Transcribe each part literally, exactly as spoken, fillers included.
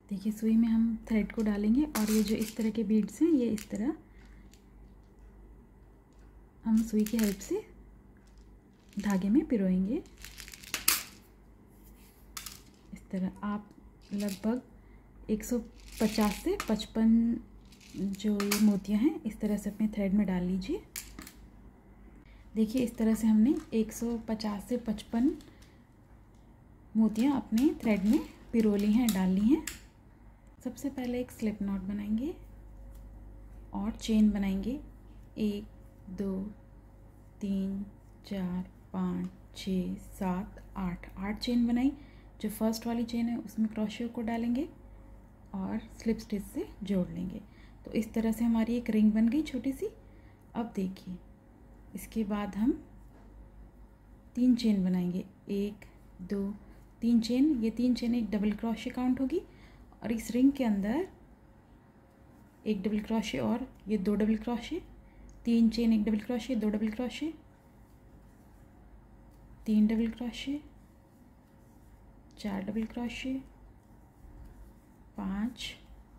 देखिए सुई में हम थ्रेड को डालेंगे और ये जो इस तरह के बीड्स हैं ये इस तरह हम सुई की हेल्प से धागे में पिरोएंगे। इस तरह आप लगभग एक सौ पचास से पचपन जो ये मोतियां हैं इस तरह से अपने थ्रेड में डाल लीजिए। देखिए इस तरह से हमने एक सौ पचास से पचपन मोतियां अपने थ्रेड में पिरो ली हैं, डाल ली हैं। सबसे पहले एक स्लिप नॉट बनाएंगे और चेन बनाएंगे। एक, दो, तीन, चार, पाँच, छः, सात, आठ आठ चेन बनाई। जो फर्स्ट वाली चेन है उसमें क्रोशियो को डालेंगे और स्लिप स्टिच से जोड़ लेंगे। तो इस तरह से हमारी एक रिंग बन गई छोटी सी। अब देखिए इसके बाद हम तीन चेन बनाएंगे। एक, दो, तीन चेन। ये तीन चेन एक डबल क्रोशियो काउंट होगी और इस रिंग के अंदर एक डबल क्रोशियो और ये दो डबल क्रोशियो। तीन चेन, एक डबल क्रोशियो, दो डबल क्रोशियो, तीन डबल क्रोशियो, चार डबल क्रोशियो, पाँच,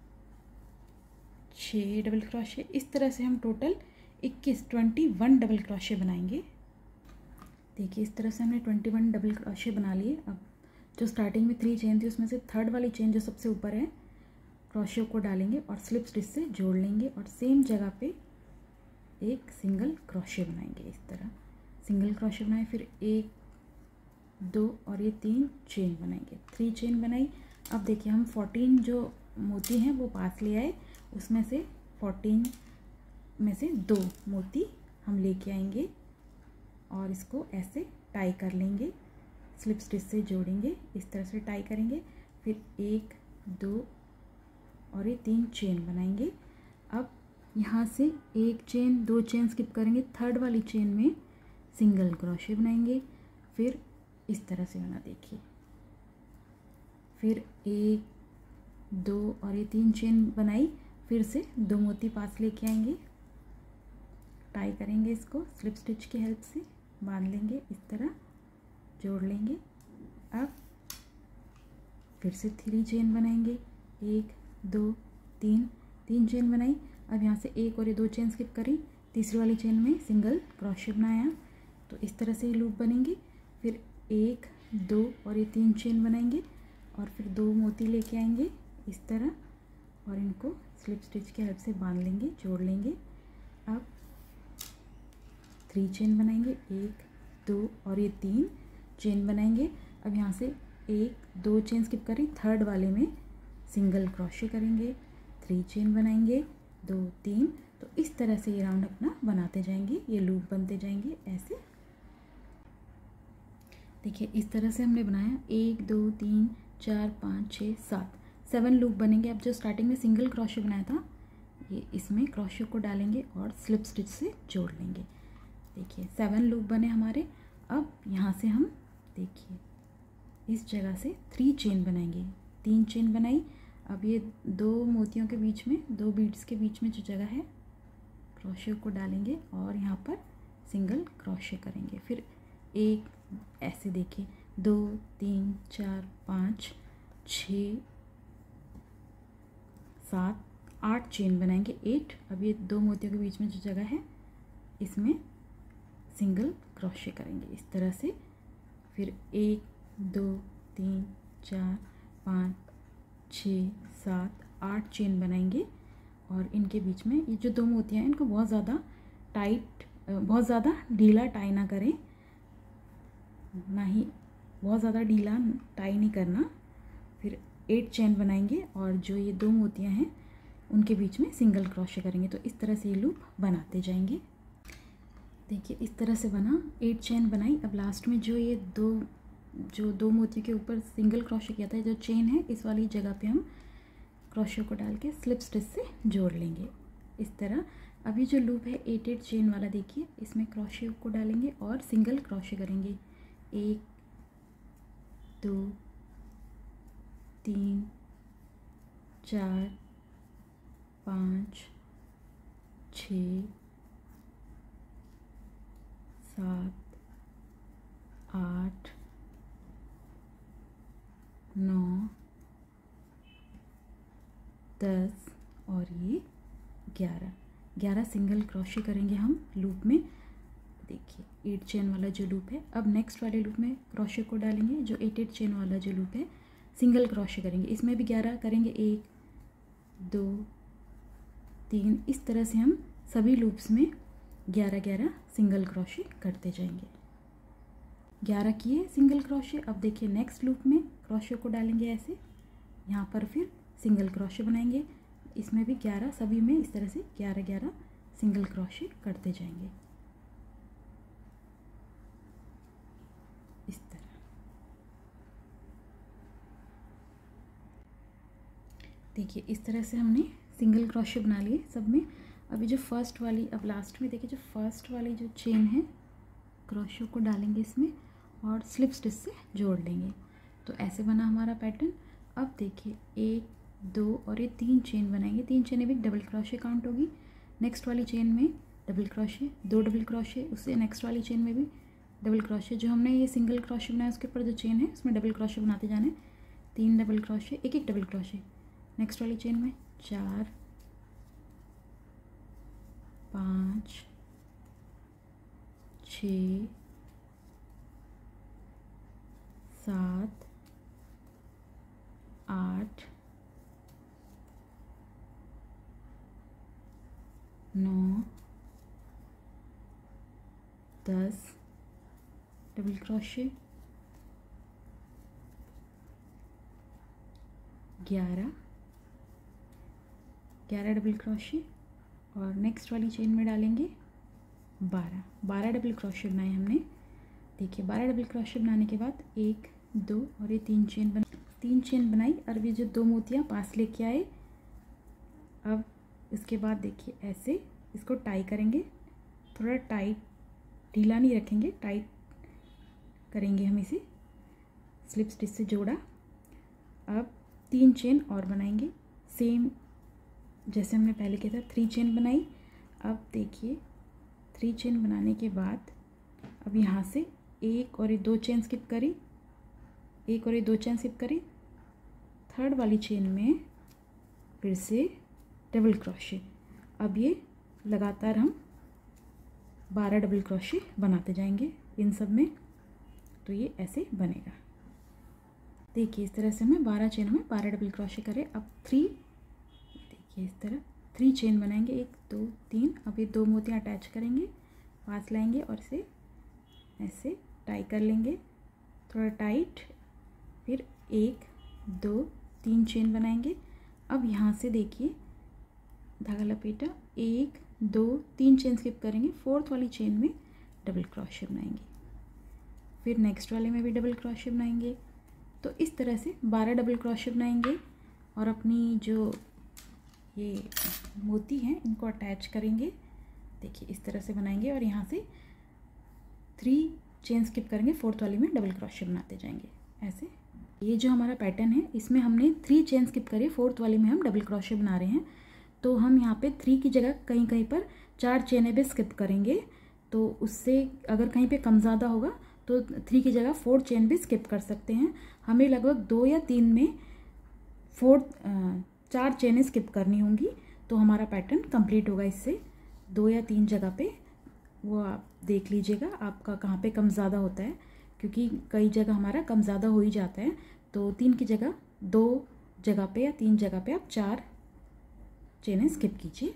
छः डबल क्रोशियो। इस तरह से हम टोटल इक्कीस ट्वेंटी वन डबल क्रोशियो बनाएंगे। देखिए इस तरह से हमने ट्वेंटी वन डबल क्रोशियो बना लिए। अब जो स्टार्टिंग में थ्री चेन थी उसमें से थर्ड वाली चेन जो सबसे ऊपर है क्रोशियो को डालेंगे और स्लिप स्टिच से जोड़ लेंगे और सेम जगह पे एक सिंगल क्रोशियो बनाएंगे। इस तरह सिंगल क्रोशियो बनाए, फिर एक, दो और ये तीन चेन बनाएंगे। थ्री चेन बनाई। अब देखिए हम फोर्टीन जो मोती हैं वो पास ले आए, उसमें से फोर्टीन में से दो मोती हम लेके आएंगे और इसको ऐसे टाई कर लेंगे, स्लिप स्टिच से जोड़ेंगे। इस तरह से टाई करेंगे। फिर एक, दो और ये तीन चेन बनाएंगे। अब यहाँ से एक चेन, दो चेन स्किप करेंगे, थर्ड वाली चेन में सिंगल क्रोशियो बनाएंगे। फिर इस तरह से बना, देखिए फिर एक, दो और ये तीन चेन बनाई। फिर से दो मोती पास लेके आएंगे, टाई करेंगे, इसको स्लिप स्टिच की हेल्प से बांध लेंगे, इस तरह जोड़ लेंगे। अब फिर से थ्री चेन बनाएंगे। एक, दो, तीन, तीन चेन बनाई। अब यहाँ से एक और ये दो चेन स्किप करी, तीसरी वाली चेन में सिंगल क्रोशियो बनाया। तो इस तरह से ये लूप बनेंगे। फिर एक, दो और ये तीन चेन बनाएंगे और फिर दो मोती लेके आएंगे इस तरह और इनको स्लिप स्टिच की हेल्प से बांध लेंगे, जोड़ लेंगे। अब थ्री चेन बनाएंगे। एक, दो और ये तीन चेन बनाएंगे। अब यहाँ से एक, दो चेन स्किप करी, थर्ड वाले में सिंगल क्रोशियो करेंगे, थ्री चेन बनाएंगे, दो, तीन। तो इस तरह से ये राउंड अपना बनाते जाएंगे, ये लूप बनते जाएंगे ऐसे। देखिए इस तरह से हमने बनाया एक, दो, तीन, चार, पाँच, छः, सात, सेवन लूप बनेंगे। अब जो स्टार्टिंग में सिंगल क्रोशियो बनाया था ये इसमें क्रोशियो को डालेंगे और स्लिप स्टिच से जोड़ लेंगे। देखिए सेवन लूप बने हमारे। अब यहाँ से हम देखिए इस जगह से थ्री चेन बनाएंगे। तीन चेन बनाई। अब ये दो मोतियों के बीच में, दो बीड्स के बीच में जो जगह है क्रोशियो को डालेंगे और यहाँ पर सिंगल क्रोशियो करेंगे। फिर एक, ऐसे देखिए दो, तीन, चार, पाँच, छः, सात, आठ चेन बनाएंगे, एट। अब ये दो मोतियों के बीच में जो जगह है इसमें सिंगल क्रोशियो करेंगे इस तरह से। फिर एक, दो, तीन, चार, पाँच, छः, सात, आठ चेन बनाएंगे और इनके बीच में ये जो दो मोतियाँ हैं इनको बहुत ज़्यादा टाइट, बहुत ज़्यादा ढीला टाई ना करें, ना ही बहुत ज़्यादा ढीला टाई नहीं करना। फिर एट चेन बनाएंगे और जो ये दो मोतियाँ हैं उनके बीच में सिंगल क्रोशियो करेंगे। तो इस तरह से ये लूप बनाते जाएंगे। देखिए इस तरह से बना, एट चेन बनाई। अब लास्ट में जो ये दो जो दो मोतियों के ऊपर सिंगल क्रोशियो किया था, जो चेन है इस वाली जगह पे हम क्रोशियो को डाल के स्लिप स्टिच से जोड़ लेंगे इस तरह। अभी जो लूप है एट एट चेन वाला, देखिए इसमें क्रोशियो को डालेंगे और सिंगल क्रोशियो करेंगे। एक, दो, तीन, चार, पाँच, छः, सात, आठ, नौ, दस और ये ग्यारह। ग्यारह सिंगल क्रोशे करेंगे हम लूप में। देखिए एट चेन वाला जो लूप है। अब नेक्स्ट वाले लूप में क्रोशे को डालेंगे। जो एट एट चेन वाला जो लूप है सिंगल क्रोशे करेंगे। इसमें भी ग्यारह करेंगे, एक दो तीन। इस तरह से हम सभी लूप्स में ग्यारह ग्यारह सिंगल क्रोशे करते जाएंगे। ग्यारह किए सिंगल क्रोशे। अब देखिए नेक्स्ट लूप में क्रोशे को डालेंगे ऐसे, यहाँ पर फिर सिंगल क्रोशे बनाएंगे। इसमें भी ग्यारह, सभी में इस तरह से ग्यारह ग्यारह सिंगल क्रोशे करते जाएंगे इस तरह। देखिए इस तरह से हमने सिंगल क्रोशे बना लिए सब में। अभी जो फर्स्ट वाली, अब लास्ट में देखिए जो फर्स्ट वाली जो चेन है क्रोशे को डालेंगे इसमें और स्लिप स्टिच से जोड़ लेंगे। तो ऐसे बना हमारा पैटर्न। अब देखिए एक दो और ये तीन चेन बनाएंगे। तीन चेन भी डबल क्रोशे काउंट होगी। नेक्स्ट वाली चेन में डबल क्रोशे, दो डबल क्रोशे, उससे नेक्स्ट वाली चेन में भी डबल क्रोशे। जो हमने ये सिंगल क्रोशे बनाया उसके ऊपर जो चेन है उसमें डबल क्रोशे बनाते जाना है। तीन डबल क्रोशे, एक एक डबल क्रोशे। नेक्स्ट वाली चेन में चार, पाँच, छ, सात, आठ, नौ, दस डबल क्रोशे, ग्यारह ग्यारह डबल क्रोशे और नेक्स्ट वाली चेन में डालेंगे बारह। बारह डबल क्रोशे बनाए हमने। देखिए बारह डबल क्रोशे बनाने के बाद एक दो और ये तीन चेन बना तीन चेन बनाई और ये जो दो मोतियाँ पास लेके आए। अब इसके बाद देखिए ऐसे इसको टाई करेंगे। थोड़ा टाइट, ढीला नहीं रखेंगे, टाइट करेंगे हम इसे। स्लिप स्टिच से जोड़ा। अब तीन चेन और बनाएंगे सेम जैसे हमने पहले किया था। थ्री चेन बनाई। अब देखिए थ्री चेन बनाने के बाद अब यहाँ से एक और ये दो चेन स्किप करी, एक और ये दो चेन स्किप करी। थर्ड वाली चेन में फिर से डबल क्रोशे। अब ये लगातार हम बारह डबल क्रोशे बनाते जाएंगे इन सब में। तो ये ऐसे बनेगा। देखिए इस तरह से हमें बारह चेन में बारह डबल क्रोशे करें। अब थ्री, देखिए इस तरह थ्री चेन बनाएंगे, एक दो तीन। अब ये दो मोतियाँ अटैच करेंगे, पास लाएंगे और इसे ऐसे टाई कर लेंगे थोड़ा टाइट। फिर एक दो तीन चेन बनाएंगे। अब यहाँ से देखिए धागा लपेटा, एक दो तीन चेन स्किप करेंगे। फोर्थ वाली चेन में डबल क्रोशे बनाएंगे। फिर नेक्स्ट वाले में भी डबल क्रोशे बनाएंगे। तो इस तरह से बारह डबल क्रोशे बनाएंगे और अपनी जो ये मोती हैं इनको अटैच करेंगे। देखिए इस तरह से बनाएंगे और यहाँ से थ्री चेन स्किप करेंगे, फोर्थ वाली में डबल क्रोशे बनाते जाएंगे ऐसे। ये जो हमारा पैटर्न है इसमें हमने थ्री चेन स्किप करी, फोर्थ वाली में हम डबल क्रोशे बना रहे हैं। तो हम यहाँ पे थ्री की जगह कहीं कहीं पर चार चेनें भी स्किप करेंगे। तो उससे अगर कहीं पे कम ज़्यादा होगा तो थ्री की जगह फोर चेन भी स्किप कर सकते हैं। हमें लगभग दो या तीन में फोर चार चेनें स्किप करनी होंगी तो हमारा पैटर्न कंप्लीट होगा। इससे दो या तीन जगह पे वो आप देख लीजिएगा आपका कहाँ पे कम ज़्यादा होता है, क्योंकि कई जगह हमारा कम ज़्यादा हो ही जाता है। तो तीन की जगह दो जगह पे या तीन जगह पे आप चार चेनें स्किप कीजिए।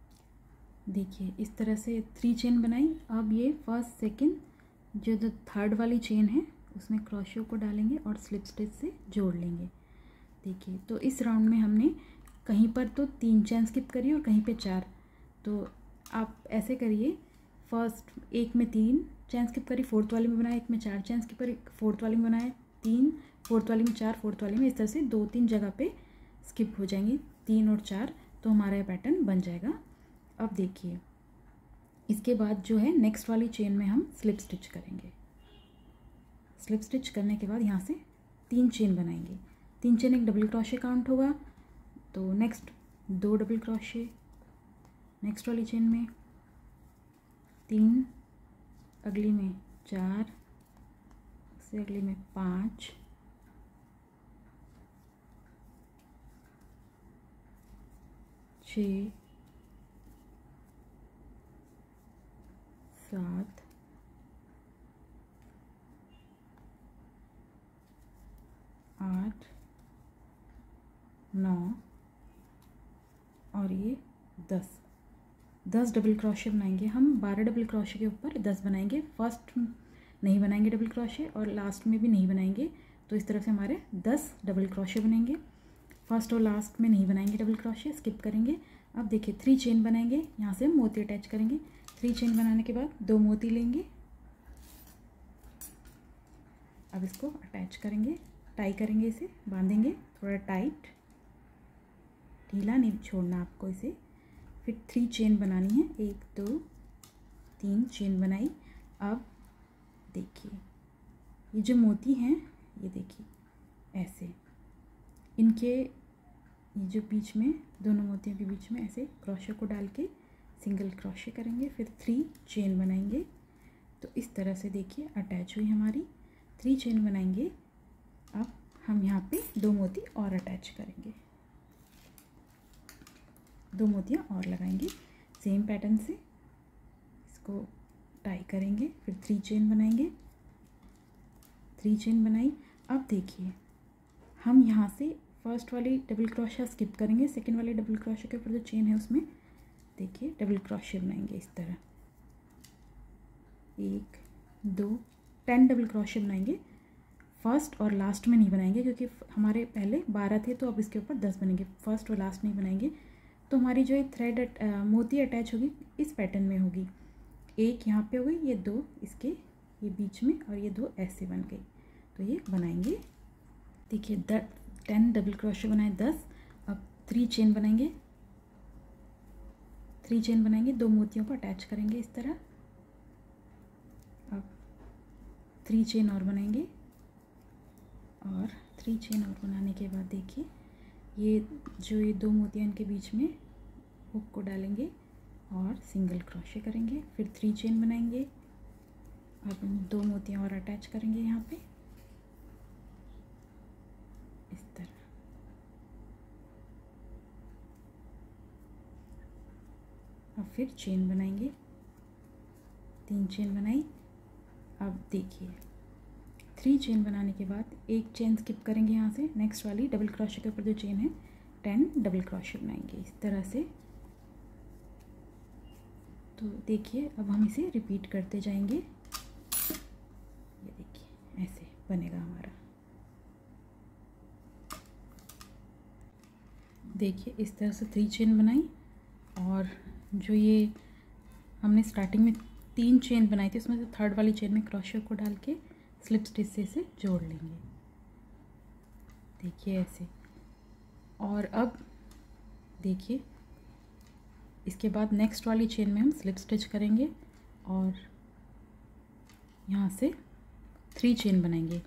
देखिए इस तरह से थ्री चेन बनाई। अब ये फर्स्ट सेकंड जो जो थर्ड वाली चेन है उसमें क्रोशे को डालेंगे और स्लिप स्टिच से जोड़ लेंगे। देखिए तो इस राउंड में हमने कहीं पर तो तीन चेन स्किप करी और कहीं पे चार। तो आप ऐसे करिए, फर्स्ट एक में तीन चेन स्किप करी, फोर्थ वाले में बनाया, एक में चार चेन स्किप करी, फोर्थ वाले में बनाया तीन, फोर्थ वाले में चार, फोर्थ वाले में इस तरह से दो तीन जगह पे स्किप हो जाएंगी, तीन और चार। तो हमारा ये पैटर्न बन जाएगा। अब देखिए इसके बाद जो है नेक्स्ट वाली चेन में हम स्लिप स्टिच करेंगे। स्लिप स्टिच करने के बाद यहाँ से तीन चेन बनाएंगे। तीन चेन एक डबल क्रोशे काउंट होगा। तो नेक्स्ट दो डबल क्रोशे, नेक्स्ट वाली चेन में तीन, अगली में चार, उससे अगली में पाँच, छः, सात, आठ, नौ और ये दस। दस डबल क्रोशे बनाएंगे हम। बारह डबल क्रोशे के ऊपर दस बनाएंगे। फर्स्ट नहीं बनाएंगे डबल क्रोशे और लास्ट में भी नहीं बनाएंगे। तो इस तरफ से हमारे दस डबल क्रोशे बनेंगे। फर्स्ट और लास्ट में नहीं बनाएंगे डबल क्रोशे, स्किप करेंगे। अब देखिए थ्री चेन बनाएंगे, यहाँ से मोती अटैच करेंगे। थ्री चेन बनाने के बाद दो मोती लेंगे। अब इसको अटैच करेंगे, टाई करेंगे, इसे बांधेंगे थोड़ा टाइट, ढीला नहीं छोड़ना आपको इसे। फिर थ्री चेन बनानी है, एक दो तीन चेन बनाई। अब देखिए ये जो मोती हैं, ये देखिए ऐसे इनके ये जो बीच में दोनों मोतियों के बीच में ऐसे क्रोशे को डाल के सिंगल क्रोशे करेंगे। फिर थ्री चेन बनाएंगे। तो इस तरह से देखिए अटैच हुई हमारी। थ्री चेन बनाएंगे। अब हम यहाँ पे दो मोती और अटैच करेंगे, दो मोतियाँ और लगाएंगे सेम पैटर्न से। इसको टाई करेंगे, फिर थ्री चेन बनाएंगे। थ्री चेन बनाई। अब देखिए हम यहाँ से फर्स्ट वाली डबल क्रोशा स्किप करेंगे। सेकंड वाले डबल क्रोशे के ऊपर जो चेन है उसमें देखिए डबल क्रोशे बनाएंगे इस तरह। एक दो टेन डबल क्रोशे बनाएंगे। फर्स्ट और लास्ट में नहीं बनाएंगे क्योंकि हमारे पहले बारह थे, तो अब इसके ऊपर दस बनेंगे। फर्स्ट और लास्ट नहीं बनाएंगे। तो हमारी जो ये थ्रेड मोती अटैच होगी इस पैटर्न में होगी। एक यहाँ पे हो गई, ये दो इसके ये बीच में, और ये दो ऐसे बन गई। तो ये बनाएंगे। देखिए द टेन डबल क्रोशे बनाए, दस। अब थ्री चेन बनाएंगे। थ्री चेन बनाएंगे, दो मोतियों को अटैच करेंगे इस तरह। अब थ्री चेन और बनाएंगे, और थ्री चेन और बनाने के बाद देखिए ये जो ये दो मोतियाँ इनके बीच में हुक को डालेंगे और सिंगल क्रोशे करेंगे। फिर थ्री चेन बनाएंगे। अब दो मोतियाँ और अटैच करेंगे यहाँ पे इस तरह। अब फिर चेन बनाएंगे, तीन चेन बनाई। अब देखिए थ्री चेन बनाने के बाद एक चेन स्किप करेंगे यहाँ से। नेक्स्ट वाली डबल क्रोशे के ऊपर जो चेन है टेन डबल क्रोशे बनाएंगे इस तरह से। तो देखिए अब हम इसे रिपीट करते जाएंगे। ये देखिए ऐसे बनेगा हमारा। देखिए इस तरह से थ्री चेन बनाई, और जो ये हमने स्टार्टिंग में तीन चेन बनाई थी उसमें से थर्ड वाली चेन में क्रोशे को डाल के स्लिप स्टिच से इसे जोड़ लेंगे। देखिए ऐसे। और अब देखिए इसके बाद नेक्स्ट वाली चेन में हम स्लिप स्टिच करेंगे और यहाँ से थ्री चेन बनाएंगे,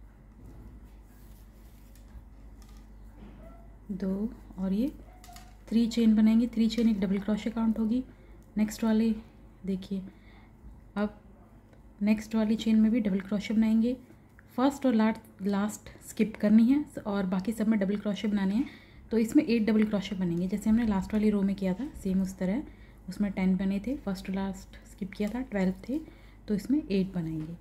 दो, और ये थ्री चेन बनाएंगे। थ्री चेन एक डबल क्रोशे काउंट होगी। नेक्स्ट वाले देखिए अब नेक्स्ट वाली चेन में भी डबल क्रोशे बनाएंगे। फर्स्ट और लास्ट लास्ट स्किप करनी है और बाकी सब में डबल क्रोशे बनाने हैं। तो इसमें एट डबल क्रोशे बनेंगे जैसे हमने लास्ट वाली रो में किया था, सेम उस तरह। उसमें टेन बने थे, फर्स्ट और लास्ट स्किप किया था, ट्वेल्व थे, तो इसमें एट बनाएंगे।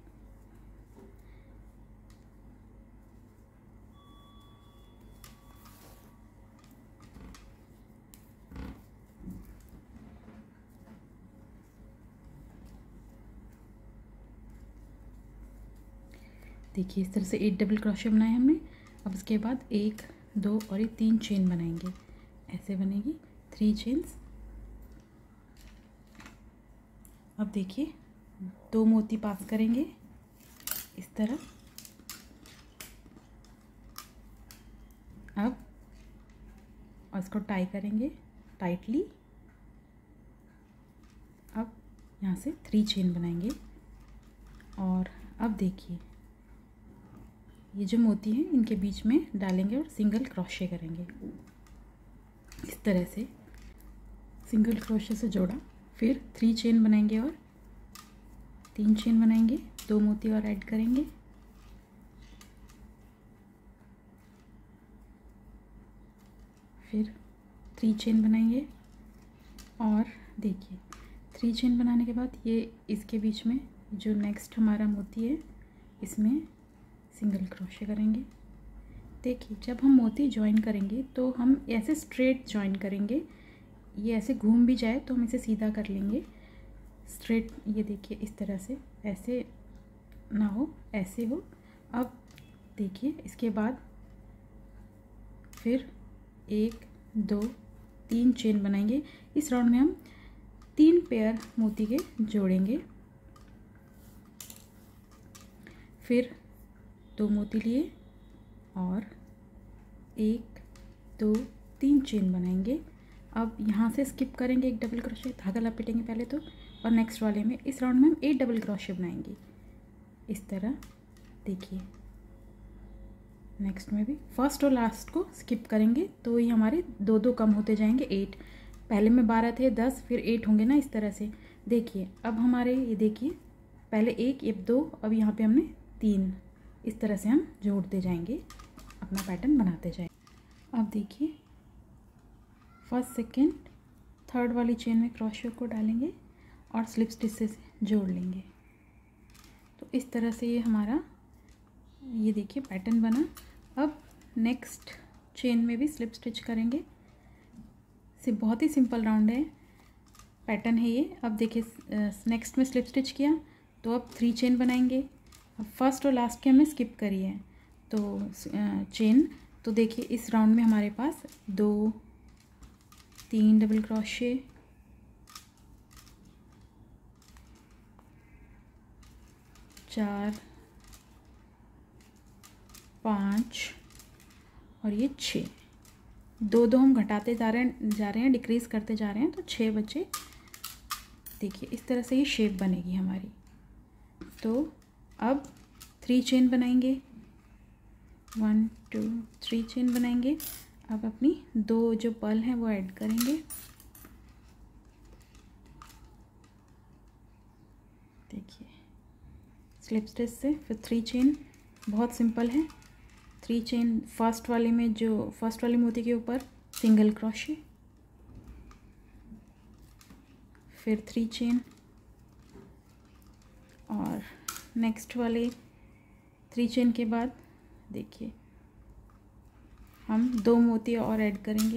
देखिए इस तरह से एट डबल क्रोशे बनाए हमने। अब इसके बाद एक, दो और ये तीन चेन बनाएंगे, ऐसे बनेगी थ्री चेन्स। अब देखिए दो मोती पास करेंगे इस तरह। अब और इसको टाई करेंगे टाइटली। अब यहाँ से थ्री चेन बनाएंगे, और अब देखिए ये जो मोती हैं इनके बीच में डालेंगे और सिंगल क्रोशे करेंगे इस तरह से। सिंगल क्रोशे से जोड़ा, फिर थ्री चेन बनाएंगे और तीन चेन बनाएंगे, दो मोती और ऐड करेंगे, फिर थ्री चेन बनाएंगे और देखिए थ्री चेन बनाने के बाद ये इसके बीच में जो नेक्स्ट हमारा मोती है इसमें सिंगल क्रोशे करेंगे। देखिए जब हम मोती ज्वाइन करेंगे तो हम ऐसे स्ट्रेट ज्वाइन करेंगे, ये ऐसे घूम भी जाए तो हम इसे सीधा कर लेंगे स्ट्रेट। ये देखिए इस तरह से, ऐसे ना हो ऐसे हो। अब देखिए इसके बाद फिर एक दो तीन चेन बनाएंगे। इस राउंड में हम तीन पेयर मोती के जोड़ेंगे। फिर दो मोती लिए और एक दो तीन चेन बनाएंगे। अब यहाँ से स्किप करेंगे एक डबल क्रोशे, धागा लपेटेंगे पहले तो, और नेक्स्ट वाले में इस राउंड में हम एट डबल क्रोशे बनाएंगे इस तरह। देखिए नेक्स्ट में भी फर्स्ट और लास्ट को स्किप करेंगे तो ये हमारे दो दो कम होते जाएंगे, एट। पहले में बारह थे, दस, फिर एट होंगे ना, इस तरह से। देखिए अब हमारे ये देखिए पहले एक, ये दो, अब यहाँ पे हमने तीन, इस तरह से हम जोड़ते जाएंगे, अपना पैटर्न बनाते जाएंगे। अब देखिए फर्स्ट सेकेंड थर्ड वाली चेन में क्रोशे को डालेंगे और स्लिप स्टिच से जोड़ लेंगे। तो इस तरह से ये हमारा ये देखिए पैटर्न बना। अब नेक्स्ट चेन में भी स्लिप स्टिच करेंगे। से बहुत ही सिंपल राउंड है, पैटर्न है ये। अब देखिए नेक्स्ट में स्लिप स्टिच किया तो अब थ्री चेन बनाएंगे। अब फर्स्ट और लास्ट के हमने स्किप करी है तो चेन, तो देखिए इस राउंड में हमारे पास दो तीन डबल क्रोशे, चार, पाँच और ये छः, दो दो हम घटाते जा रहे हैं जा रहे हैं डिक्रीज़ करते जा रहे हैं, तो छः बचे। देखिए इस तरह से ये शेप बनेगी हमारी। तो अब थ्री चेन बनाएंगे, वन टू थ्री चेन बनाएंगे। अब अपनी दो जो पर्ल हैं वो ऐड करेंगे। देखिए स्लिप स्टिच से फिर थ्री चेन, बहुत सिंपल है। थ्री चेन फर्स्ट वाले में जो फर्स्ट वाले मोती के ऊपर सिंगल क्रोशे, फिर थ्री चेन और नेक्स्ट वाले थ्री चेन के बाद देखिए हम दो मोती और ऐड करेंगे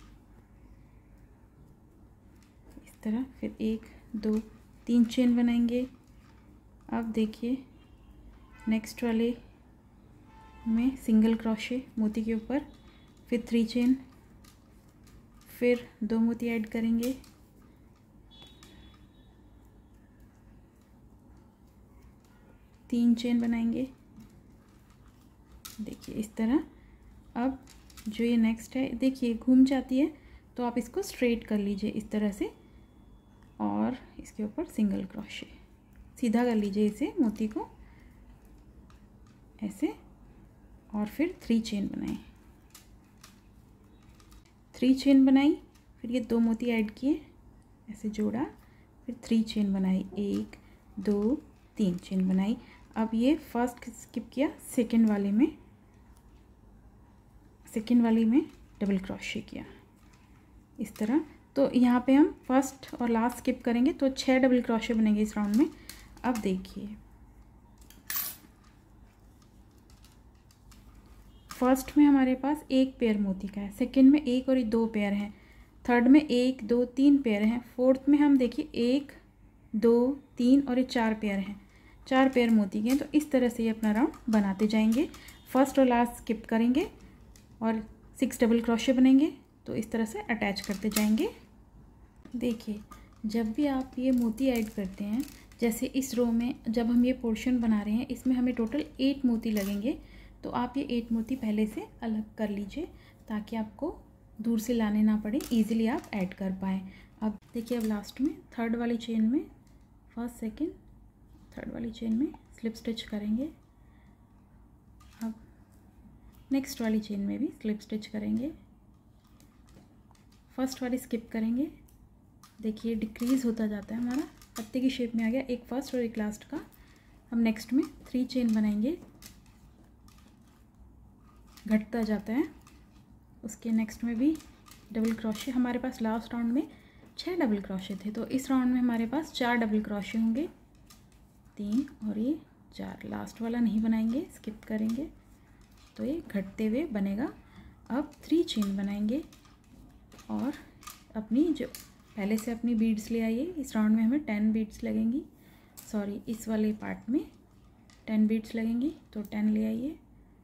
इस तरह। फिर एक दो तीन चेन बनाएंगे। अब देखिए नेक्स्ट वाले में सिंगल क्रोशे मोती के ऊपर, फिर थ्री चेन, फिर दो मोती ऐड करेंगे, तीन चेन बनाएंगे। देखिए इस तरह। अब जो ये नेक्स्ट है देखिए घूम जाती है तो आप इसको स्ट्रेट कर लीजिए इस तरह से और इसके ऊपर सिंगल क्रोशे, सीधा कर लीजिए इसे मोती को ऐसे, और फिर थ्री चेन बनाएं। थ्री चेन बनाई, फिर ये दो मोती ऐड किए, ऐसे जोड़ा, फिर थ्री चेन बनाई, एक दो तीन चेन बनाई। अब ये फर्स्ट स्किप किया, सेकंड वाले में सेकंड वाली में डबल क्रोशे किया इस तरह। तो यहाँ पे हम फर्स्ट और लास्ट स्किप करेंगे तो छः डबल क्रोशे बनेंगे इस राउंड में। अब देखिए फर्स्ट में हमारे पास एक पेयर मोती का है, सेकंड में एक और दो पेयर हैं, थर्ड में एक दो तीन पेयर हैं, फोर्थ में हम देखिए एक दो तीन और ये चार पेयर हैं, चार पेयर मोती के हैं। तो इस तरह से ये अपना राउंड बनाते जाएंगे। फर्स्ट और लास्ट स्किप करेंगे और सिक्स डबल क्रोशे बनेंगे, तो इस तरह से अटैच करते जाएंगे। देखिए जब भी आप ये मोती ऐड करते हैं, जैसे इस रो में जब हम ये पोर्शन बना रहे हैं इसमें हमें टोटल एट मोती लगेंगे, तो आप ये एट मोती पहले से अलग कर लीजिए ताकि आपको दूर से लाने ना पड़े, इजीली आप ऐड कर पाएँ। अब देखिए अब लास्ट में थर्ड वाली चेन में फर्स्ट सेकंड थर्ड वाली चेन में स्लिप स्टिच करेंगे। अब नेक्स्ट वाली चेन में भी स्लिप स्टिच करेंगे, फर्स्ट वाली स्किप करेंगे। देखिए डिक्रीज़ होता जाता है, हमारा पत्ते की शेप में आ गया, एक फर्स्ट और एक लास्ट का। हम नेक्स्ट में थ्री चेन बनाएंगे, घटता जाता है। उसके नेक्स्ट में भी डबल क्रोशे। हमारे पास लास्ट राउंड में छः डबल क्रोशे थे, तो इस राउंड में हमारे पास चार डबल क्रोशे होंगे, तीन और ये चार। लास्ट वाला नहीं बनाएंगे, स्किप करेंगे, तो ये घटते हुए बनेगा। अब थ्री चेन बनाएंगे और अपनी जो पहले से अपनी बीड्स ले आइए। इस राउंड में हमें टेन बीड्स लगेंगी, सॉरी इस वाले पार्ट में टेन बीड्स लगेंगी, तो टेन ले आइए।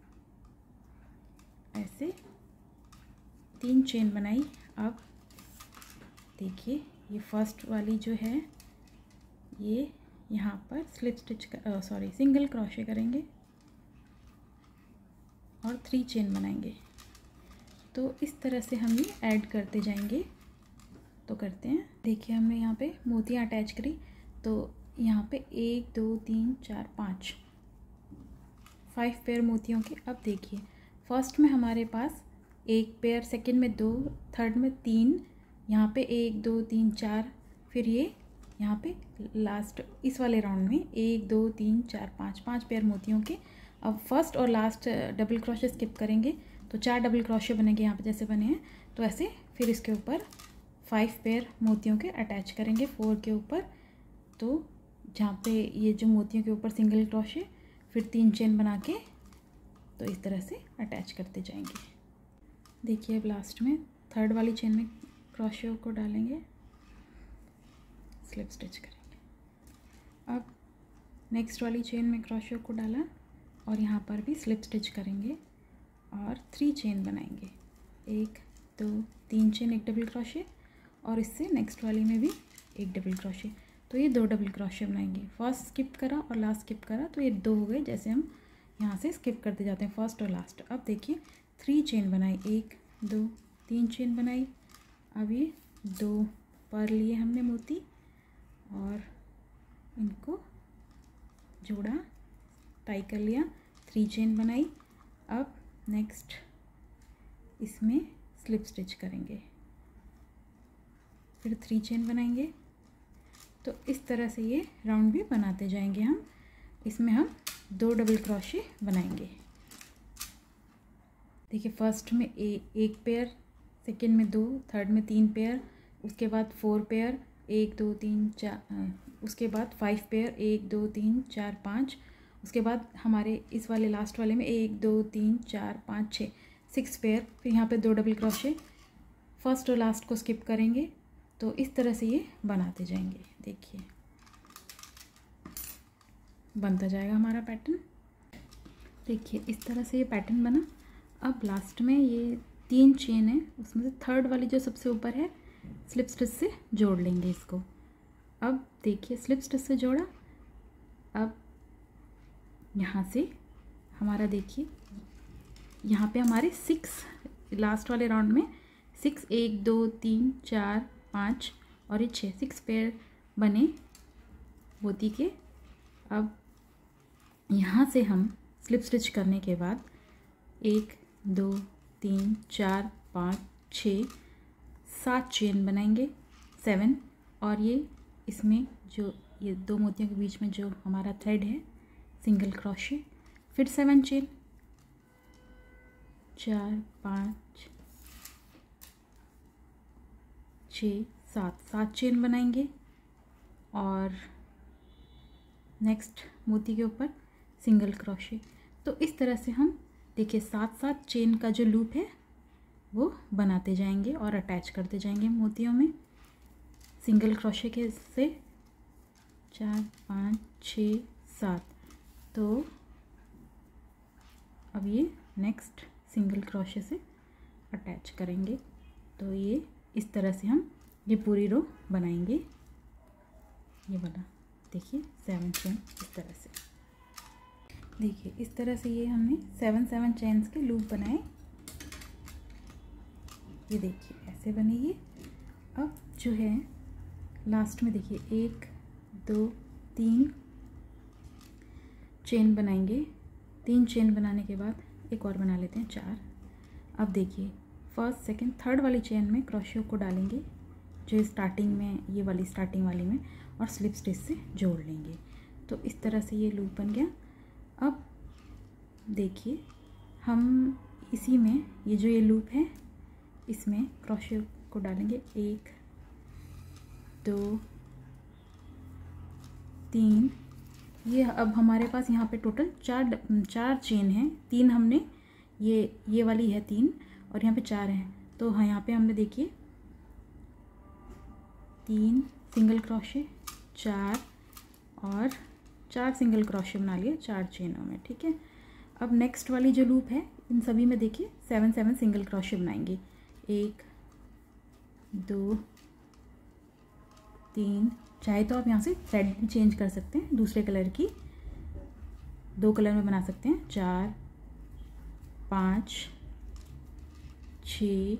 ऐसे तीन चेन बनाई। अब देखिए ये फर्स्ट वाली जो है ये यहाँ पर स्लिप स्टिच कर सॉरी सिंगल क्रोशे करेंगे और थ्री चेन बनाएंगे। तो इस तरह से हम ये ऐड करते जाएंगे। तो करते हैं, देखिए हमने यहाँ पे मोतियाँ अटैच करी, तो यहाँ पे एक दो तीन चार पाँच फाइव पेयर मोतियों के। अब देखिए फर्स्ट में हमारे पास एक पेयर, सेकंड में दो, थर्ड में तीन, यहाँ पे एक दो तीन चार, फिर ये यहाँ पे लास्ट इस वाले राउंड में एक दो तीन चार पाँच पाँच पेयर मोतियों के। अब फर्स्ट और लास्ट डबल क्रोशे स्किप करेंगे, तो चार डबल क्रोशे बनेंगे यहाँ पे जैसे बने हैं। तो ऐसे फिर इसके ऊपर फाइव पेयर मोतियों के अटैच करेंगे फोर के ऊपर। तो जहाँ पे ये जो मोतियों के ऊपर सिंगल क्रोशे, फिर तीन चेन बना के तो इस तरह से अटैच करते जाएंगे। देखिए अब लास्ट में थर्ड वाली चेन में क्रोशे को डालेंगे, स्लिप स्टिच करेंगे। अब नेक्स्ट वाली चेन में क्रोशे को डाला और यहाँ पर भी स्लिप स्टिच करेंगे और थ्री चेन बनाएंगे, एक दो तीन चेन, एक डबल क्रोशे, और इससे नेक्स्ट वाली में भी एक डबल क्रोशे। तो ये दो डबल क्रोशे बनाएंगे। फर्स्ट स्किप करा और लास्ट स्किप करा, तो ये दो हो गए, जैसे हम यहाँ से स्किप करते जाते हैं फर्स्ट और लास्ट। अब देखिए थ्री चेन बनाई, एक दो तीन चेन बनाई। अब ये दो पर लिए हमने मोती और इनको जोड़ा, टाई कर लिया, थ्री चेन बनाई। अब नेक्स्ट इसमें स्लिप स्टिच करेंगे, फिर थ्री चेन बनाएंगे। तो इस तरह से ये राउंड भी बनाते जाएंगे हम। इसमें हम दो डबल क्रोशे बनाएंगे। देखिए फर्स्ट में ए, एक पेयर, सेकंड में दो, थर्ड में तीन पेयर, उसके बाद फोर पेयर, एक दो तीन चार, उसके बाद फाइव पेयर, एक दो तीन चार पाँच, उसके बाद हमारे इस वाले लास्ट वाले में एक दो तीन चार पाँच छः, सिक्स पेयर, फिर यहाँ पे दो डबल क्रोशे। फर्स्ट और लास्ट को स्किप करेंगे। तो इस तरह से ये बनाते जाएंगे। देखिए बनता जाएगा हमारा पैटर्न। देखिए इस तरह से ये पैटर्न बना। अब लास्ट में ये तीन चेन है, उसमें से थर्ड वाली जो सबसे ऊपर है स्लिप स्टिच से जोड़ लेंगे इसको। अब देखिए स्लिप स्टिच से जोड़ा। अब यहाँ से हमारा देखिए यहाँ पे हमारे सिक्स, लास्ट वाले राउंड में सिक्स, एक दो तीन चार पाँच और ये छः, सिक्स पेयर बने मोती के। अब यहाँ से हम स्लिप स्टिच करने के बाद एक दो तीन चार पाँच छः सात चेन बनाएंगे, सेवन, और ये इसमें जो ये दो मोतियों के बीच में जो हमारा थ्रेड है सिंगल क्रोशे, फिर सेवन चेन, चार पाँच छः सात, सात चेन बनाएंगे और नेक्स्ट मोती के ऊपर सिंगल क्रोशे। तो इस तरह से हम देखिए सात सात चेन का जो लूप है वो बनाते जाएंगे और अटैच करते जाएंगे मोतियों में सिंगल क्रोशे के से। चार पाँच छः सात। तो अब ये नेक्स्ट सिंगल क्रोशे से अटैच करेंगे। तो ये इस तरह से हम ये पूरी रो बनाएंगे। ये वाला देखिए सेवन चेन इस तरह से। देखिए इस तरह से ये हमने सेवन सेवन चेन्स के लूप बनाए। ये देखिए ऐसे बने ये। अब जो है लास्ट में देखिए एक दो तीन चेन बनाएंगे। तीन चेन बनाने के बाद एक और बना लेते हैं चार। अब देखिए फर्स्ट सेकंड थर्ड वाली चेन में क्रोशियो को डालेंगे जो स्टार्टिंग में, ये वाली स्टार्टिंग वाली में, और स्लिप स्टिच से जोड़ लेंगे। तो इस तरह से ये लूप बन गया। अब देखिए हम इसी में ये जो ये लूप है इसमें क्रोशे को डालेंगे, एक दो तीन, ये अब हमारे पास यहाँ पे टोटल चार चार चेन हैं, तीन हमने ये ये वाली है तीन और यहाँ पे चार हैं, तो हाँ यहाँ पे हमने देखिए तीन सिंगल क्रोशे, चार और चार सिंगल क्रोशे बना लिए चार चेनों में, ठीक है। अब नेक्स्ट वाली जो लूप है इन सभी में देखिए सेवन सेवन सिंगल क्रोशे बनाएंगे, एक दो तीन, चाहे तो आप यहाँ से थ्रेड भी चेंज कर सकते हैं, दूसरे कलर की दो कलर में बना सकते हैं, चार पाँच छः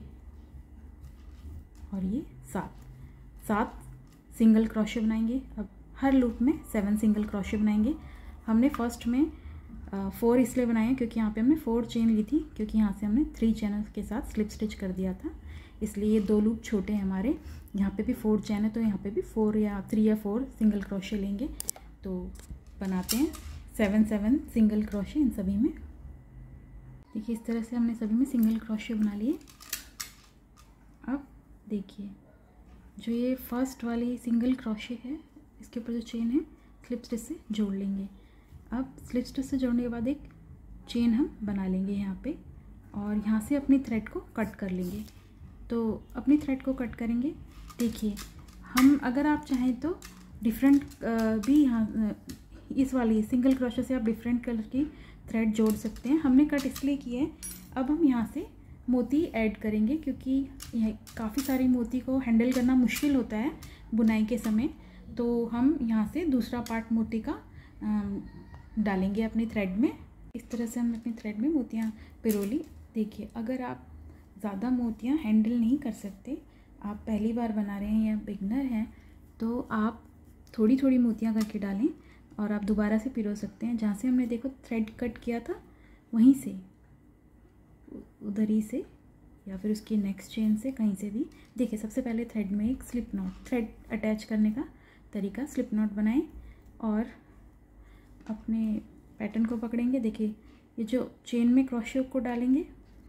और ये सात, सात सिंगल क्रोशे बनाएंगे। अब हर लूप में सेवन सिंगल क्रोशे बनाएंगे। हमने फर्स्ट में फोर इसलिए बनाए हैं क्योंकि यहाँ पे हमने फोर चेन ली थी, क्योंकि यहाँ से हमने थ्री चैनल के साथ स्लिप स्टिच कर दिया था, इसलिए ये दो लूप छोटे हैं हमारे। यहाँ पे भी फोर चैन है तो यहाँ पे भी फोर या थ्री या फोर सिंगल क्रोशे लेंगे। तो बनाते हैं सेवन सेवन सिंगल क्रोशे इन सभी में। देखिए इस तरह से हमने सभी में सिंगल क्रोशे बना लिए। अब देखिए जो ये फर्स्ट वाली सिंगल क्रोशे है इसके ऊपर जो चेन है स्लिप स्टिच से जोड़ लेंगे। अब स्लिप स्टिच से जोड़ने के बाद एक चेन हम बना लेंगे यहाँ पे और यहाँ से अपनी थ्रेड को कट कर लेंगे। तो अपनी थ्रेड को कट करेंगे। देखिए हम अगर आप चाहें तो डिफरेंट भी यहाँ इस वाली सिंगल क्रोशे से आप डिफरेंट कलर की थ्रेड जोड़ सकते हैं। हमने कट इसलिए की है, अब हम यहाँ से मोती ऐड करेंगे क्योंकि यह काफ़ी सारी मोती को हैंडल करना मुश्किल होता है बुनाई के समय। तो हम यहाँ से दूसरा पार्ट मोती का डालेंगे अपनी थ्रेड में। इस तरह से हम अपनी थ्रेड में मोतियाँ पिरोली। देखिए अगर आप ज़्यादा मोतियाँ हैंडल नहीं कर सकते, आप पहली बार बना रहे हैं या बिगनर हैं, तो आप थोड़ी थोड़ी मोतियाँ करके डालें और आप दोबारा से पिरो सकते हैं। जहाँ से हमने देखो थ्रेड कट किया था वहीं से, उधर ही से या फिर उसकी नेक्स्ट चेन से कहीं से भी। देखिए सबसे पहले थ्रेड में एक स्लिप नॉट, थ्रेड अटैच करने का तरीका स्लिप नॉट बनाएं और अपने पैटर्न को पकड़ेंगे। देखिए ये जो चेन में क्रोशे को डालेंगे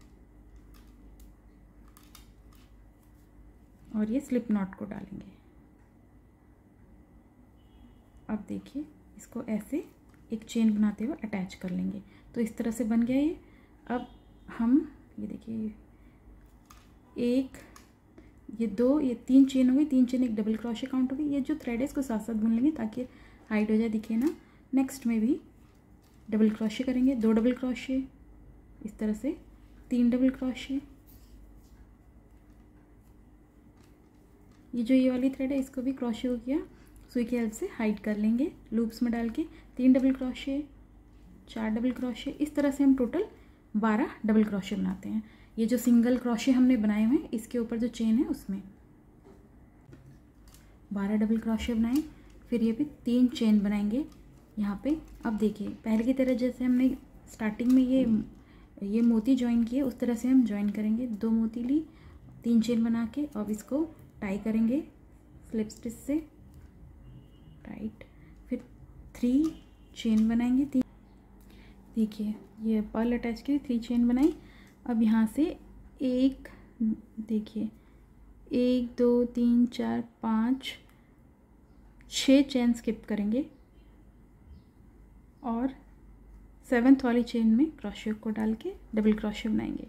और ये स्लिप नॉट को डालेंगे। अब देखिए इसको ऐसे एक चेन बनाते हुए अटैच कर लेंगे। तो इस तरह से बन गया ये। अब हम ये देखिए एक, ये दो, ये तीन चेन हो गई, तीन चेन एक डबल क्रोशे काउंट हो गई। ये जो थ्रेड है इसको साथ साथ बुन लेंगे ताकि हाइड हो जाए, दिखे ना। नेक्स्ट में भी डबल क्रोशे करेंगे, दो डबल क्रोशे, इस तरह से तीन डबल क्रोशे। ये जो ये वाली थ्रेड है इसको भी क्रोशे हो गया, सुई की हेल्प से हाइड कर लेंगे लूप्स में डाल के। तीन डबल क्रोशे, चार डबल क्रोशे, इस तरह से हम टोटल बारह डबल क्रोशे बनाते हैं। ये जो सिंगल क्रोशे हमने बनाए हुए हैं इसके ऊपर जो चेन है उसमें बारह डबल क्रोशे बनाए। फिर ये भी तीन चेन बनाएंगे यहाँ पे। अब देखिए पहले की तरह जैसे हमने स्टार्टिंग में ये ये मोती ज्वाइन किए उस तरह से हम ज्वाइन करेंगे। दो मोती ली, तीन चेन बना के, अब इसको टाई करेंगे स्लिप स्टिच से टाइट। फिर थ्री चेन बनाएंगे, तीन। देखिए ये पर्ल अटैच की थ्री चेन बनाई। अब यहाँ से एक, देखिए एक दो तीन चार पाँच छः चेन स्किप करेंगे और सेवन्थ वाली चेन में क्रोशे को डाल के डबल क्रोशे बनाएंगे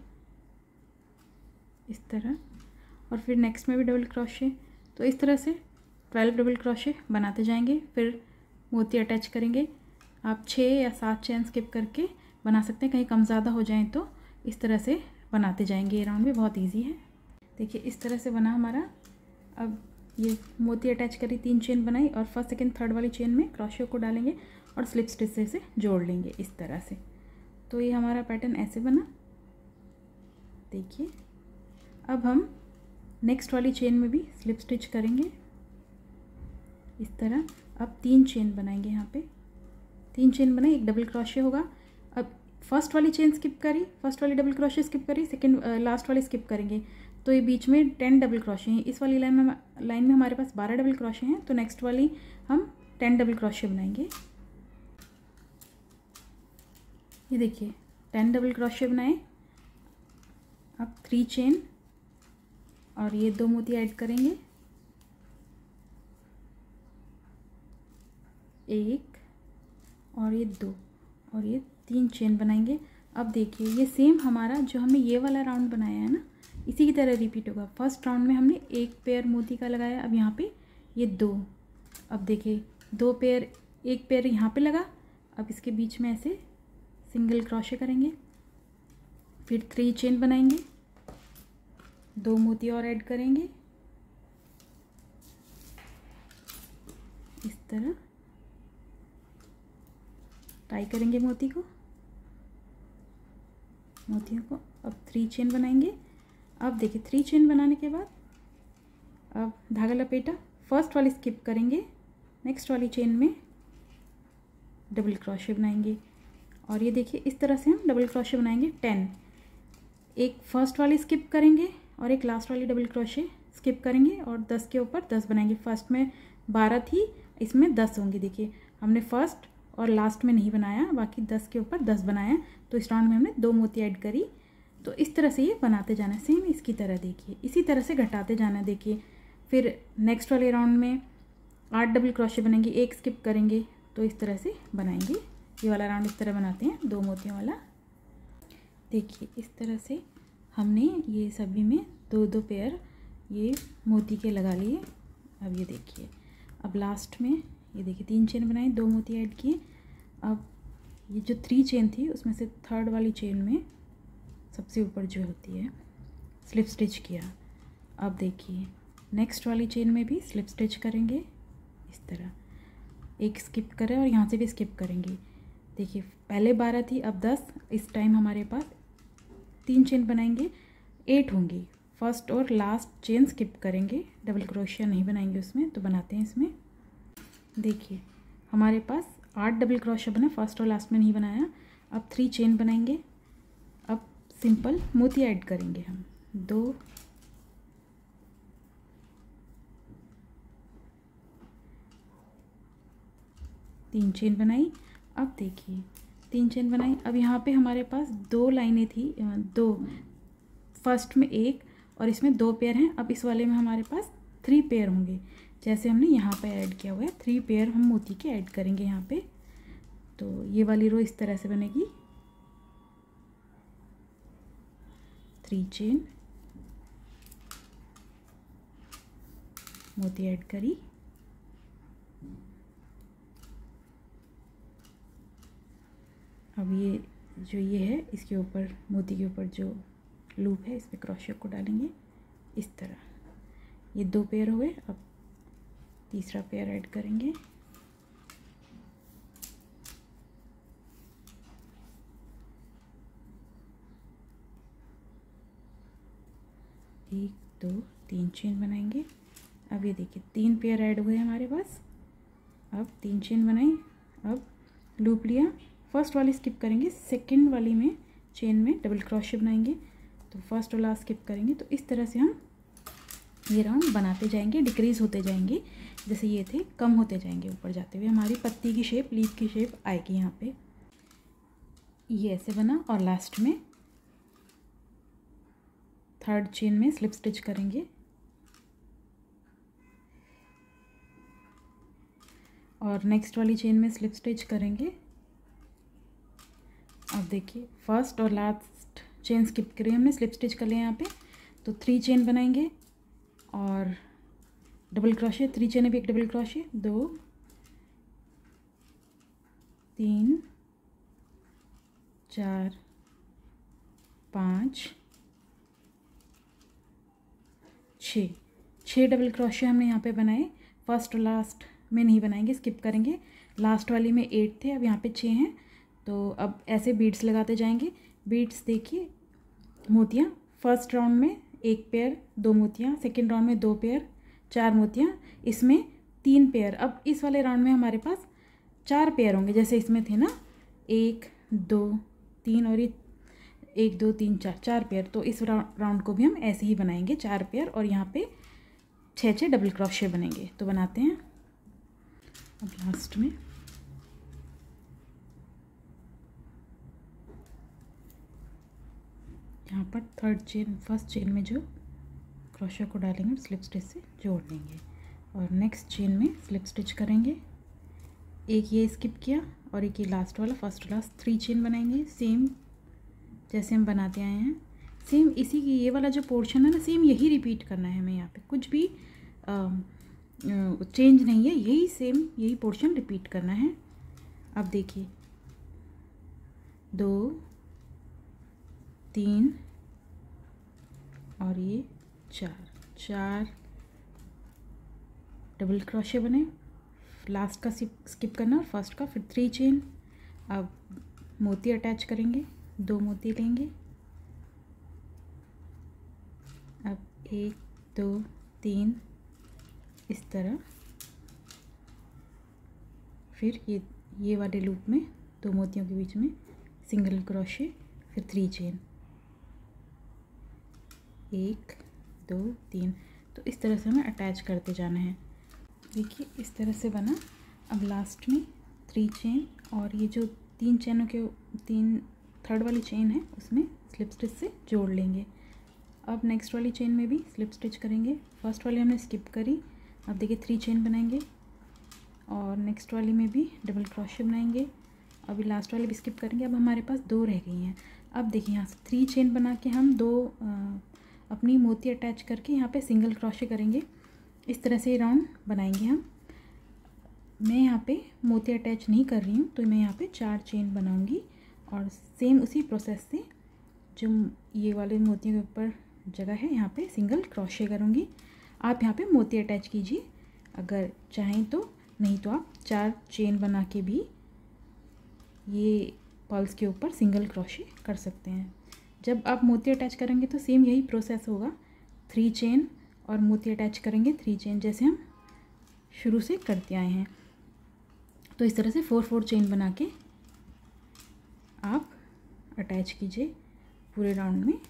इस तरह। और फिर नेक्स्ट में भी डबल क्रोशे। तो इस तरह से ट्वेल्व डबल क्रोशे बनाते जाएंगे। फिर मोती अटैच करेंगे। आप छः या सात चेन स्किप करके बना सकते हैं, कहीं कम ज़्यादा हो जाएं तो इस तरह से बनाते जाएंगे। ये राउंड भी बहुत इजी है। देखिए इस तरह से बना हमारा। अब ये मोती अटैच करी, तीन चेन बनाई और फर्स्ट सेकंड थर्ड वाली चेन में क्रोशे को डालेंगे और स्लिप स्टिच से इसे जोड़ लेंगे इस तरह से। तो ये हमारा पैटर्न ऐसे बना। देखिए अब हम नेक्स्ट वाली चेन में भी स्लिप स्टिच करेंगे इस तरह। अब तीन चेन बनाएंगे, यहाँ पे तीन चेन बनाई, एक डबल क्रोशे होगा। अब फर्स्ट वाली चेन स्किप करी, फर्स्ट वाली डबल क्रोशे स्किप करी, सेकंड लास्ट वाली स्किप करेंगे, तो ये बीच में टेन डबल क्रोशे हैं। इस वाली लाइन में लाइन में हमारे पास बारह डबल क्रोशे हैं, तो नेक्स्ट वाली हम टेन डबल क्रोशे बनाएंगे। ये देखिए टेन डबल क्रोशे बनाए। अब थ्री चेन और ये दो मोती ऐड करेंगे, एक और ये दो, और ये तीन चेन बनाएंगे। अब देखिए ये सेम हमारा जो हमने ये वाला राउंड बनाया है ना, इसी की तरह रिपीट होगा। फर्स्ट राउंड में हमने एक पेयर मोती का लगाया, अब यहाँ पे ये दो, अब देखिए दो पेयर, एक पेयर यहाँ पे लगा, अब इसके बीच में ऐसे सिंगल क्रोशे करेंगे, फिर थ्री चेन बनाएंगे, दो मोती और ऐड करेंगे इस तरह, टाई करेंगे मोती को, मोतियों को। अब थ्री चेन बनाएंगे। अब देखिए थ्री चेन बनाने के बाद अब धागा लपेटा, फर्स्ट वाली स्किप करेंगे, नेक्स्ट वाली चेन में डबल क्रोशे बनाएंगे, और ये देखिए इस तरह से हम डबल क्रोशे बनाएंगे टेन। एक फर्स्ट वाली स्किप करेंगे और एक लास्ट वाली डबल क्रोशे स्किप करेंगे और दस के ऊपर दस बनाएंगे। फर्स्ट में बारह थी, इसमें दस होंगी। देखिए हमने फर्स्ट और लास्ट में नहीं बनाया, बाकी दस के ऊपर दस बनाया, तो इस राउंड में हमने दो मोती ऐड करी। तो इस तरह से ये बनाते जाना है, सेम इसकी तरह देखिए, इसी तरह से घटाते जाना है। देखिए फिर नेक्स्ट वाले राउंड में आठ डबल क्रोशे बनेंगे, एक स्किप करेंगे, तो इस तरह से बनाएंगे। ये वाला राउंड इस तरह बनाते हैं, दो मोतियों वाला। देखिए इस तरह से हमने ये सभी में दो दो पेयर ये मोती के लगा लिए। अब ये देखिए, अब लास्ट में ये देखिए तीन चेन बनाए, दो मोती ऐड किए। अब ये जो थ्री चेन थी उसमें से थर्ड वाली चेन में सबसे ऊपर जो होती है स्लिप स्टिच किया। अब देखिए नेक्स्ट वाली चेन में भी स्लिप स्टिच करेंगे इस तरह, एक स्किप करें और यहाँ से भी स्किप करेंगे। देखिए पहले बारह थी, अब दस, इस टाइम हमारे पास तीन चेन बनाएंगे, एट होंगी। फर्स्ट और लास्ट चेन स्किप करेंगे, डबल क्रोशिया नहीं बनाएंगे उसमें, तो बनाते हैं इसमें। देखिए हमारे पास आठ डबल क्रोशिया बना, फर्स्ट और लास्ट में नहीं बनाया। अब थ्री चेन बनाएंगे, अब सिंपल मोती ऐड करेंगे हम, दो, तीन चेन बनाई। अब देखिए तीन चेन बनाई, अब यहाँ पे हमारे पास दो लाइनें थी, दो, फर्स्ट में एक और इसमें दो पेयर हैं। अब इस वाले में हमारे पास थ्री पेयर होंगे, जैसे हमने यहाँ पे ऐड किया हुआ है, थ्री पेयर हम मोती के ऐड करेंगे यहाँ पे। तो ये वाली रो इस तरह से बनेगी, थ्री चेन, मोती ऐड करी, अब ये जो ये है इसके ऊपर, मोती के ऊपर जो लूप है इस पर क्रोशिया को डालेंगे इस तरह। ये दो पेयर हुए, अब तीसरा पेयर ऐड करेंगे, एक दो तीन चेन बनाएंगे। अब ये देखिए तीन पेयर ऐड हुए हमारे पास, अब तीन चेन बनाई, अब लूप लिया, फर्स्ट वाली स्किप करेंगे, सेकंड वाली में चेन में डबल क्रोशिया बनाएंगे, तो फर्स्ट और लास्ट स्किप करेंगे। तो इस तरह से हम ये राउंड बनाते जाएंगे, डिक्रीज होते जाएंगे, जैसे ये थे कम होते जाएंगे ऊपर जाते हुए, हमारी पत्ती की शेप, लीफ की शेप आएगी। यहाँ पे ये ऐसे बना, और लास्ट में थर्ड चेन में स्लिप स्टिच करेंगे और नेक्स्ट वाली चेन में स्लिप स्टिच करेंगे। अब देखिए फर्स्ट और लास्ट चेन स्किप करिए हमने, स्लिप स्टिच कर लिया यहाँ पे, तो थ्री चेन बनाएंगे और डबल क्रोशे, थ्री चेन भी एक डबल क्रोशे, दो, तीन, चार, पाँच, छः, छः डबल क्रोशे हमने यहाँ पे बनाए। फर्स्ट और लास्ट में नहीं बनाएंगे, स्किप करेंगे। लास्ट वाली में एट थे, अब यहाँ पे छः हैं, तो अब ऐसे बीड्स लगाते जाएंगे। बीड्स देखिए, मोतियाँ फर्स्ट राउंड में एक पेयर, दो मोतियाँ, सेकेंड राउंड में दो पेयर, चार मोतियाँ, इसमें तीन पेयर। अब इस वाले राउंड में हमारे पास चार पेयर होंगे, जैसे इसमें थे ना, एक, दो, तीन, और ये एक, दो, तीन, चार, चार पेयर। तो इस राउंड को भी हम ऐसे ही बनाएंगे, चार पेयर, और यहाँ पे छः छः डबल क्रोशे बनेंगे। तो बनाते हैं। अब लास्ट में यहाँ पर थर्ड चेन, फर्स्ट चेन में जो क्रोशे को डालेंगे और स्लिप स्टिच से जोड़ लेंगे और नेक्स्ट चेन में स्लिप स्टिच करेंगे। एक ये स्किप किया और एक ये लास्ट वाला फर्स्ट लास्ट थ्री चेन बनाएंगे सेम जैसे हम बनाते आए हैं। सेम इसी की ये वाला जो पोर्शन है ना सेम यही रिपीट करना है हमें। यहाँ पे कुछ भी चेंज नहीं है, यही सेम यही पोर्शन रिपीट करना है। अब देखिए दो तीन और ये चार चार डबल क्रोशे बने, लास्ट का स्किप करना और फर्स्ट का, फिर थ्री चेन। अब मोती अटैच करेंगे, दो मोती लेंगे। अब एक दो तीन इस तरह, फिर ये ये वाले लूप में दो मोतियों के बीच में सिंगल क्रोशे, फिर थ्री चेन, एक दो तीन। तो इस तरह से हमें अटैच करते जाना है। देखिए इस तरह से बना। अब लास्ट में थ्री चेन और ये जो तीन चेनों के तीन थर्ड वाली चेन है उसमें स्लिप स्टिच से जोड़ लेंगे। अब नेक्स्ट वाली चेन में भी स्लिप स्टिच करेंगे। फर्स्ट वाली हमने स्किप करी, अब देखिए थ्री चेन बनाएंगे और नेक्स्ट वाली में भी डबल क्रोशे बनाएंगे। अभी लास्ट वाली भी स्किप करेंगे। अब हमारे पास दो रह गई हैं। अब देखिए यहाँ से थ्री चेन बना के हम दो आ, अपनी मोती अटैच करके यहाँ पे सिंगल क्रोशे करेंगे। इस तरह से राउंड बनाएंगे हम। मैं यहाँ पे मोती अटैच नहीं कर रही हूँ तो मैं यहाँ पे चार चेन बनाऊँगी और सेम उसी प्रोसेस से जो ये वाले मोतियों के ऊपर जगह है यहाँ पे सिंगल क्रोशे करूँगी। आप यहाँ पे मोती अटैच कीजिए अगर चाहें तो, नहीं तो आप चार चेन बना के भी ये पल्स के ऊपर सिंगल क्रोशे कर सकते हैं। जब आप मोती अटैच करेंगे तो सेम यही प्रोसेस होगा, थ्री चेन और मोती अटैच करेंगे थ्री चेन जैसे हम शुरू से करते आए हैं। तो इस तरह से फोर फोर चेन बना के आप अटैच कीजिए पूरे राउंड में।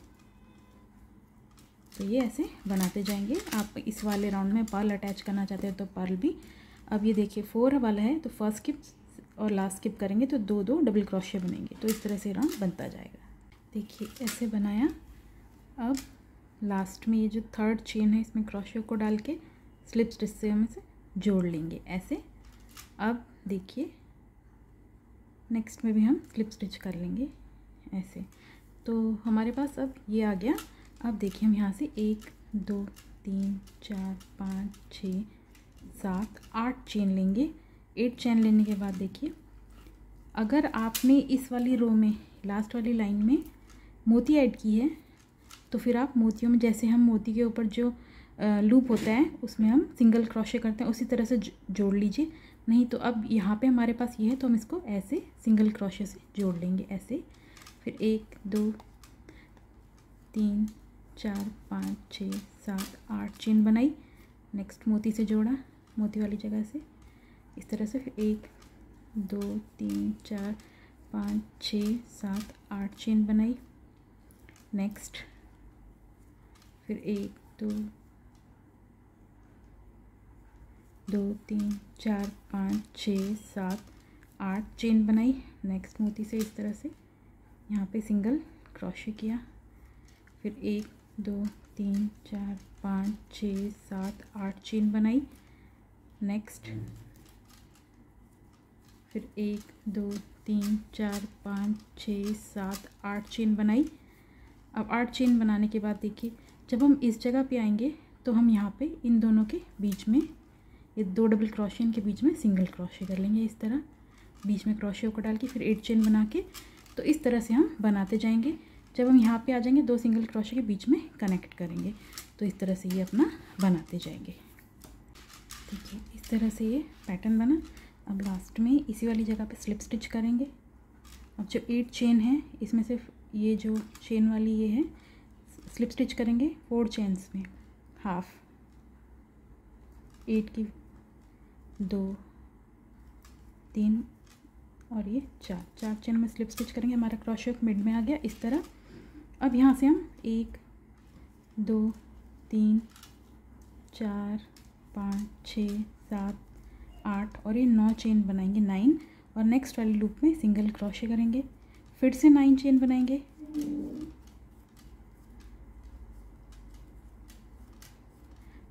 तो ये ऐसे बनाते जाएंगे। आप इस वाले राउंड में पर्ल अटैच करना चाहते हैं तो पर्ल भी। अब ये देखिए फोर वाला है तो फर्स्ट स्किप और लास्ट स्किप करेंगे तो दो दो डबल क्रोशे बनेंगे। तो इस तरह से राउंड बनता जाएगा। देखिए ऐसे बनाया। अब लास्ट में ये जो थर्ड चेन है इसमें क्रोशे को डाल के स्लिप स्टिच से हम इसे जोड़ लेंगे ऐसे। अब देखिए नेक्स्ट में भी हम स्लिप स्टिच कर लेंगे ऐसे। तो हमारे पास अब ये आ गया। अब देखिए हम यहाँ से एक दो तीन चार पाँच छः सात आठ चेन लेंगे। एट चेन लेने के बाद देखिए अगर आपने इस वाली रो में लास्ट वाली लाइन में मोती ऐड की है तो फिर आप मोतियों में, जैसे हम मोती के ऊपर जो लूप होता है उसमें हम सिंगल क्रोशे करते हैं उसी तरह से जोड़ लीजिए। नहीं तो अब यहाँ पे हमारे पास ये है तो हम इसको ऐसे सिंगल क्रोशे से जोड़ लेंगे ऐसे। फिर एक दो तीन चार पाँच छः सात आठ चेन बनाई, नेक्स्ट मोती से जोड़ा मोती वाली जगह से इस तरह से। फिर एक दो तीन चार पाँच छः सात आठ चेन बनाई, नेक्स्ट फिर एक दो दो तीन चार पाँच छः सात आठ चेन बनाई, नेक्स्ट मोती से इस तरह से यहाँ पे सिंगल क्रोशे किया। फिर एक दो तीन चार पाँच छः सात आठ चेन बनाई, नेक्स्ट फिर एक दो तीन चार पाँच छः सात आठ चेन बनाई। अब आठ चेन बनाने के बाद देखिए जब हम इस जगह पे आएंगे तो हम यहाँ पे इन दोनों के बीच में ये दो डबल क्रोशे के बीच में सिंगल क्रोशे कर लेंगे इस तरह, बीच में क्रोशे को डाल के फिर एट चेन बना के। तो इस तरह से हम बनाते जाएंगे। जब हम यहाँ पे आ जाएंगे दो सिंगल क्रोशे के बीच में कनेक्ट करेंगे। तो इस तरह से ये अपना बनाते जाएंगे। देखिए इस तरह से ये पैटर्न बना। अब लास्ट में इसी वाली जगह पे स्लिप स्टिच करेंगे। अब जो एट चेन है इसमें से ये जो चेन वाली ये है स्लिप स्टिच करेंगे फोर चेन्स में, हाफ एट की दो तीन और ये चार चार चेन में स्लिप स्टिच करेंगे। हमारा क्रोशे मिड में आ गया इस तरह। अब यहाँ से हम एक दो तीन चार पाँच छः सात आठ और ये नौ चेन बनाएंगे, नाइन। और नेक्स्ट वाली लूप में सिंगल क्रोशे करेंगे, फिर से नाइन चेन बनाएंगे।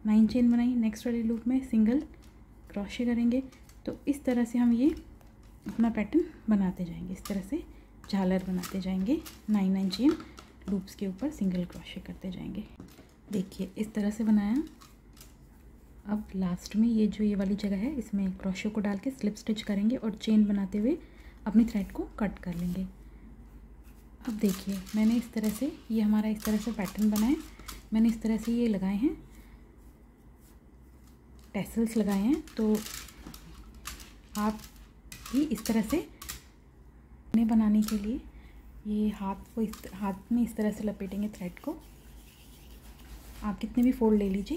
नाइन चेन बनाई, नेक्स्ट वाली लूप में सिंगल क्रोशे करेंगे। तो इस तरह से हम ये अपना पैटर्न बनाते जाएंगे, इस तरह से झालर बनाते जाएंगे, नाइन नाइन चेन लूप्स के ऊपर सिंगल क्रोशे करते जाएंगे। देखिए इस तरह से बनाया। अब लास्ट में ये जो ये वाली जगह है इसमें क्रोशे को डाल के स्लिप स्टिच करेंगे और चेन बनाते हुए अपनी थ्रेड को कट कर लेंगे। अब देखिए मैंने इस तरह से ये हमारा इस तरह से पैटर्न बना है। मैंने इस तरह से ये लगाए हैं, टैसल्स लगाए हैं। तो आप भी इस तरह से इन्हें बनाने के लिए ये हाथ को इस हाथ में इस तरह से लपेटेंगे थ्रेड को। आप कितने भी फोल्ड ले लीजिए।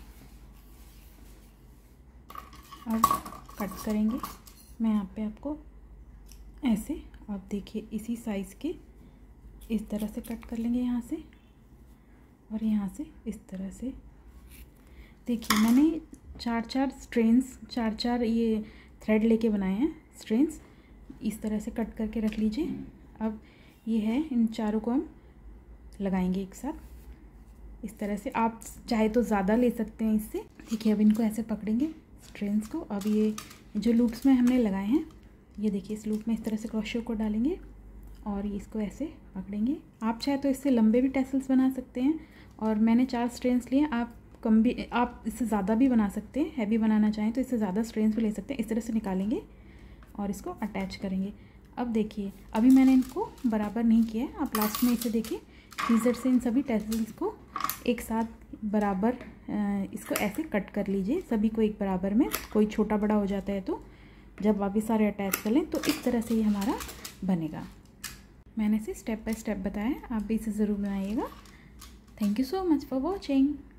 अब कट करेंगे। मैं यहाँ पे आपको ऐसे, आप देखिए इसी साइज़ के इस तरह से कट कर लेंगे यहाँ से और यहाँ से इस तरह से। देखिए मैंने चार चार स्ट्रेन्स चार चार ये थ्रेड लेके बनाए हैं स्ट्रेन्स। इस तरह से कट करके रख लीजिए। अब ये है, इन चारों को हम लगाएंगे एक साथ इस तरह से। आप चाहे तो ज़्यादा ले सकते हैं इससे। देखिए अब इनको ऐसे पकड़ेंगे स्ट्रेन्स को। अब ये जो लूप्स में हमने लगाए हैं, ये देखिए इस लूप में इस तरह से क्रोशे को डालेंगे और इसको ऐसे पकड़ेंगे। आप चाहे तो इससे लंबे भी टैसल्स बना सकते हैं। और मैंने चार स्ट्रेन्स लिए, आप कम भी, आप इससे ज़्यादा भी बना सकते हैं। हैवी बनाना चाहें तो इससे ज़्यादा स्ट्रेन्स भी ले सकते हैं। इस तरह से निकालेंगे और इसको अटैच करेंगे। अब देखिए अभी मैंने इनको बराबर नहीं किया है। आप लास्ट में इसे देखिए सीजर से इन सभी टैसल्स को एक साथ बराबर इसको ऐसे कट कर लीजिए, सभी को एक बराबर में। कोई छोटा बड़ा हो जाता है तो जब आप ये सारे अटैच कर लें तो इस तरह से ये हमारा बनेगा। मैंने इसे स्टेप बाय स्टेप बताया, आप भी इसे ज़रूर बनाइएगा। Thank you so much for watching.